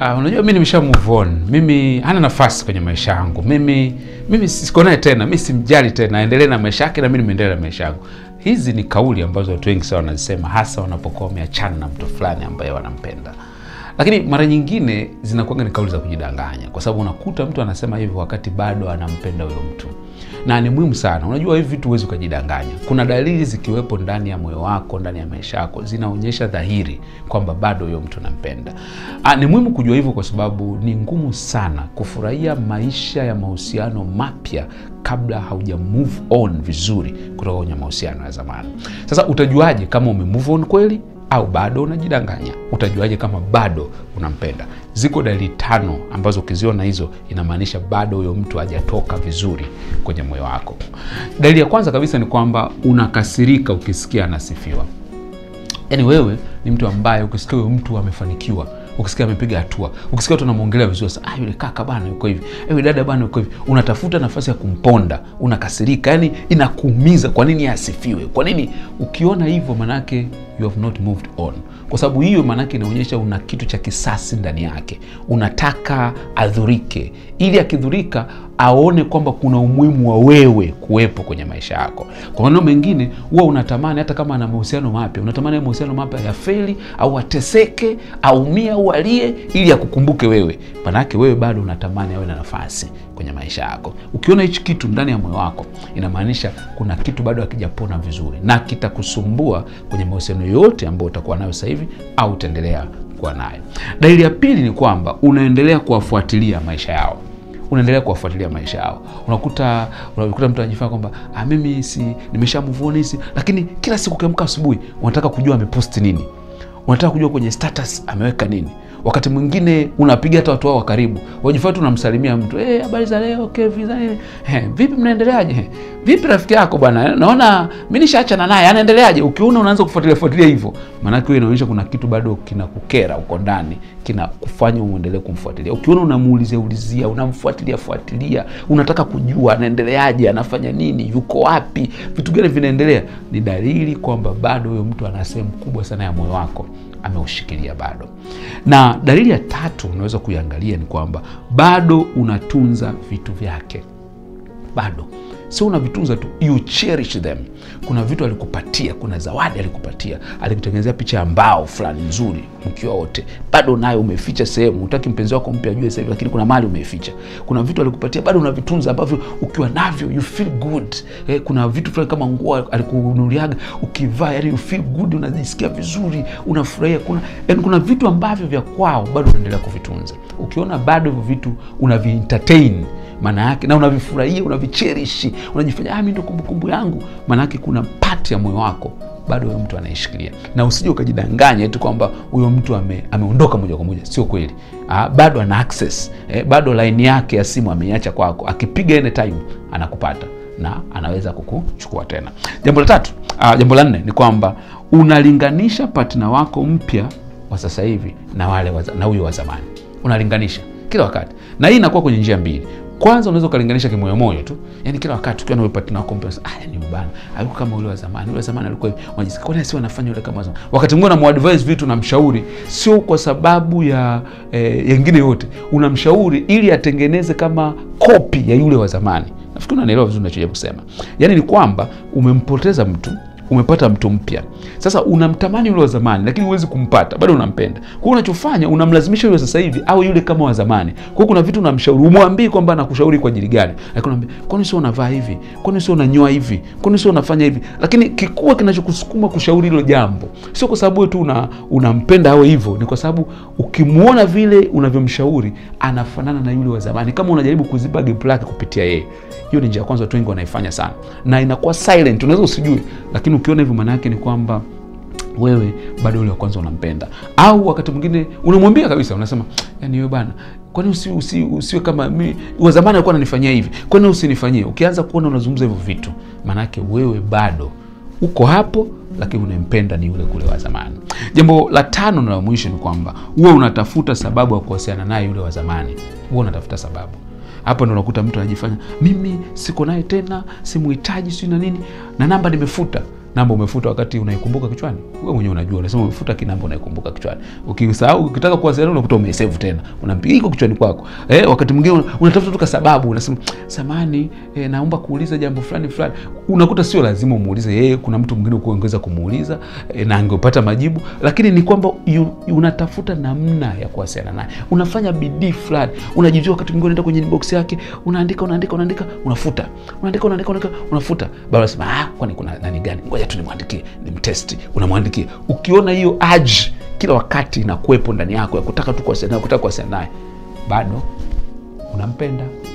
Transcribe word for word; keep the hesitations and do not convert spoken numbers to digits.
Uh, unajua mimi nimesha move on. Mimi hana nafasi kwenye maisha yangu. Mimi mimi siko naye tena, mimi simjali tena. Aendelee na maisha yake na mimi nimeendelea na maisha yangu. Hizi ni kauli ambazo watu wengi sana wanasema, hasa wanapokuwa wameachana na mtu fulani ambaye wanampenda. Lakini mara nyingine zinakuwa ni kauli za kujidanganya, kwa sababu unakuta mtu anasema hivi wakati bado anampenda huyo mtu. Na ni muhimu sana. Unajua hivi vitu huwezi kujidanganya. Kuna dalili zikiwepo ndani ya moyo wako, ndani ya maisha yako, zinaonyesha dhahiri kwamba bado huyo mtu anampenda. Ah, ni muhimu kujua hivyo kwa sababu ni ngumu sana kufurahia maisha ya mahusiano mapya kabla hauja move on vizuri kutoka kwenye mahusiano ya zamani. Sasa utajuaje kama ume move on kweli au bado unajidanganya? Utajuaje kama bado unampenda? Ziko dalili tano ambazo ukiziona hizo inamaanisha bado huyo mtu hajatoka vizuri kwenye moyo wako. Dalili ya kwanza kabisa ni kwamba unakasirika ukisikia anasifiwa. Yaani wewe ni mtu ambaye ukisikia huyo mtu amefanikiwa, ukisikia amepiga hatua, ukisikia watu wanamuongelea vizuri, sasa ah, yule kaka bana yuko hivi, yule dada bana yuko hivi, unatafuta nafasi ya kumponda, unakasirika, yani inakuumiza. Kwa nini asifiwe? Kwa nini? Ukiona hivyo manake you have not moved on. Kwa sababu hiyo manake inaonyesha una kitu cha kisasi ndani yake. Unataka adhurike, ili akidhurika aone kwamba kuna umuhimu wa wewe kuwepo kwenye maisha yako. Kwa maneno mengine, huwa unatamani hata kama ana mahusiano mapya, unatamani mahusiano mapya yafeli au ateseke, aumie au alie, ili akukumbuke wewe. Manake wewe bado unatamani awe na nafasi kwenye maisha yako. Ukiona hichi kitu ndani ya moyo wako, inamaanisha kuna kitu bado hakijapona vizuri na kitakusumbua kwenye mahusiano yote ambayo utakuwa nayo sasa hivi au utaendelea kuwa nayo. Dalili ya pili ni kwamba unaendelea kuwafuatilia maisha yao. Unaendelea kuwafuatilia maisha yao. Unakuta unakuta mtu anajifanya kwamba ah, mimi si nimesha move on hizi, lakini kila siku kiamka asubuhi unataka kujua amepost nini. Unataka kujua kwenye status ameweka nini. Wakati mwingine unapiga hata watu wao wa karibu. Wajifanya tu unamsalimia mtu, "Eh, hey, habari za leo, Kevin, eh, vipi mnaendeleaje? Vipi rafiki yako bwana? Naona mimi nishaachana naye, anaendeleaje?" Ukiona unaanza kufuatilia fuatilia hivyo, maana yake inaonyesha kuna kitu bado kinakukera uko ndani, kinakufanya uendelee kumfuatilia. Ukiona unamuulizia ulizia, unamfuatilia fuatilia, unataka kujua anaendeleaje, anafanya nini, yuko wapi, vitu gani vinaendelea, ni dalili kwamba bado huyo mtu ana sehemu kubwa sana ya moyo wako ameushikilia bado. Na dalili ya tatu unaweza kuiangalia ni kwamba bado unatunza vitu vyake. Bado sio unavitunza tu, you cherish them. Kuna vitu alikupatia, kuna zawadi alikupatia, alikutengenezea picha ya mbao fulani nzuri mkiwa wote, bado nayo umeficha sehemu. Hutaki mpenzi wako mpya ajue sasa hivi, lakini kuna mali umeficha. Kuna vitu alikupatia bado unavitunza ambavyo ukiwa navyo you feel good. Eh, kuna vitu fulani kama nguo alikununuliaga, ukivaa yani you feel good, unajisikia vizuri, unafurahia. Kuna yani kuna vitu ambavyo vya kwao bado unaendelea kuvitunza. Ukiona bado hivyo vitu unavi-entertain, maana yake na unavifurahia, unavicherish, unajifanya ah, mimi ndo kumbukumbu yangu, maana yake kuna part ya moyo wako bado huyo mtu anaishikilia. Na usije ukajidanganya eti kwamba huyo mtu ame, ameondoka moja kwa moja. Sio kweli. Ah, bado ana access. Eh, bado line yake ya simu ameiacha kwako. Akipiga any time anakupata na anaweza kukuchukua tena. Jambo la tatu, ah, jambo la nne ni kwamba unalinganisha partner wako mpya wa sasa hivi na wale wa, na huyo wa zamani. Unalinganisha kila wakati. Na hii inakuwa kwenye njia mbili. Kwanza unaweza kulinganisha kimoyo moyo tu. Yaani kila wakati ukiwa na partner wako mpya, ah, ni mbana, alikuwa kama yule wa zamani. Yule wa zamani alikuwa hivi. Unajisikia kwa nini si wanafanya yule kama zamani? Wakati mwingine unamuadvise vitu na mshauri sio kwa sababu ya eh, yengine yote. Unamshauri ili atengeneze kama copy ya yule wa zamani. Nafikiri unanielewa vizuri ninachojaribu kusema. Yaani ni kwamba umempoteza mtu, umepata mtu mpya. Sasa unamtamani yule wa zamani lakini huwezi kumpata, bado unampenda. Kwa hiyo unachofanya unamlazimisha yule sasa hivi au yule kama wa zamani. Kwa hiyo kuna vitu unamshauri, umwambie kwamba anakushauri kwa ajili gani. Lakini unamwambia, "Kwani sio unavaa hivi? Kwani sio unanyoa hivi? Kwani sio unafanya hivi?" Lakini kikubwa kinachokusukuma kushauri hilo jambo sio kwa sababu tu una unampenda awe hivyo, ni kwa sababu ukimuona vile unavyomshauri anafanana na yule wa zamani, kama unajaribu kuziba gap lake kupitia yeye. Hiyo ni njia ya kwanza watu wengi wanaifanya sana. Na inakuwa silent, unaweza usijue, lakini ukiona hivyo maana yake ni kwamba wewe bado yule wa kwanza unampenda. Au wakati mwingine unamwambia kabisa, unasema, "Yaani wewe bana, kwani usi, usi, usiwe kama mimi wa zamani alikuwa ananifanyia hivi. Kwani usinifanyie?" Ukianza kuona unazungumza hivyo vitu, maana yake wewe bado uko hapo lakini unampenda ni yule kule wa zamani. Jambo la tano na la mwisho ni kwamba wewe unatafuta sababu ya kuhusiana naye yule wa zamani. Wewe unatafuta sababu. Hapo ndo unakuta mtu anajifanya, "Mimi siko naye tena, simuhitaji, si na nini, na namba nimefuta." namba umefuta wakati unaikumbuka kichwani? Wewe mwenyewe unajua, unasema umefuta kinamba unaikumbuka kichwani. Ukisahau, ukitaka kuwasiliana unakuta umesave tena. Unampiga iko kichwani kwako. Eh, wakati mwingine unatafuta tu sababu, unasema samani, eh, naomba kuuliza jambo fulani fulani. Unakuta sio lazima umuulize yeye, kuna mtu mwingine ukuongeza kumuuliza eh, na angepata majibu, lakini ni kwamba unatafuta namna ya kuwasiliana naye. Unafanya bidii fulani. Unajijua wakati mwingine unaenda kwenye inbox yake, unaandika unaandika unaandika, unafuta. Unaandika unaandika unaandika, unafuta. Bado unasema ah, kwani kuna nani gani? Ngoja tu nimwandikie, nimtesti. Unamwandikia. Ukiona hiyo urge kila wakati inakuepo ndani yako ya kutaka tu kuwasiliana, kutaka kuwasiliana naye, bado unampenda.